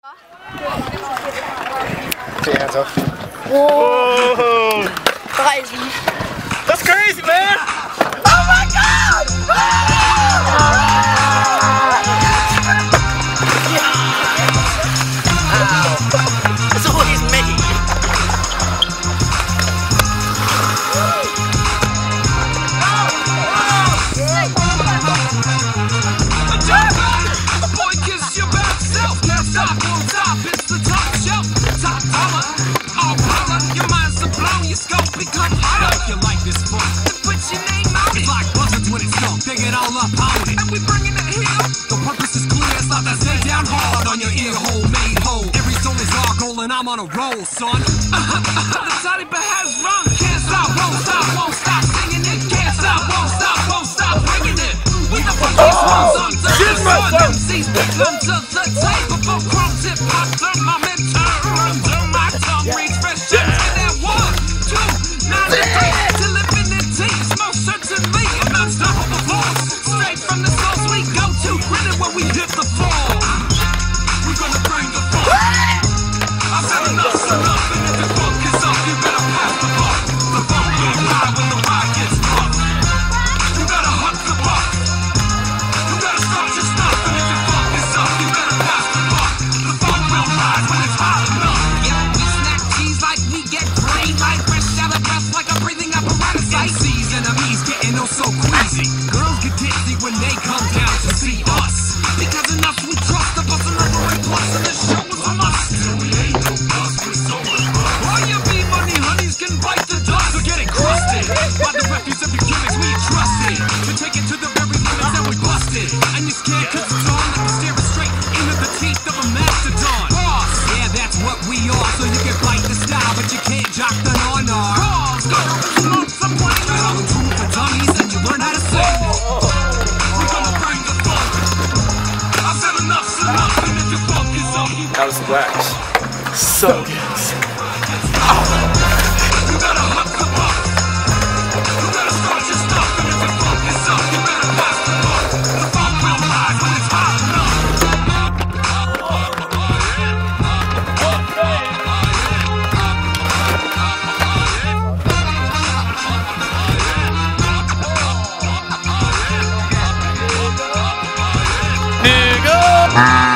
Take your hands off. Whoa! Crazy. That's crazy, man! Oh my god! That's always me. And we bringing it here. The purpose is clear, it's not that stay down hard on your ear hole, made whole. Every song is our goal and I'm on a roll, son. The Taliban has run. Can't stop, won't stop singing it. Can't stop, won't stop bringing it. We the police ones on the MCs become to the tape before crumbs hip hop thermometer under my tongue reach fresh in that 1, 2, 9, 3 till infinity. Most certainly an unstoppable force. Straight from the source we go to, grinning when we hit the floor. We're gonna bring the funk. I've had enough's enough, and if the funk is up, you better pass the buck. The funk will lie when the ride gets rough. You gotta hunt the buck. You gotta start your stuff, and if the funk is up, you better pass the buck. The funk will rise when it's hot enough. Yeah, we snack cheese like we get brain, like fresh out of breath, like a breathing apparatus. MCs, enemies getting oh so queasy. Girls get dizzy when they come down to see us. Because enough we trust the bus and over plus and the show is a must. We ain't no bus with so much fun. All your B-money honeys can bite the dust or get encrusted by the refuse of the gimmicks we entrusted. To take it to the very limits that we busted. And you scared cause it's on like you're staring straight into the teeth of a mastodon. Boss, yeah, that's what we are. So you can bite the style, but you can't jock the on-ar. Boss, go to some point. I'll do for dummies and you learn how to sing. We're gonna bring the funk. I've said enough's enough, and if your funk is up, you That was the wax. So good. You gotta hunt the buck. You gotta start your stuff, and if your funk is up, you better pass the buck. The funk will rise when it's hot enough. Nigga!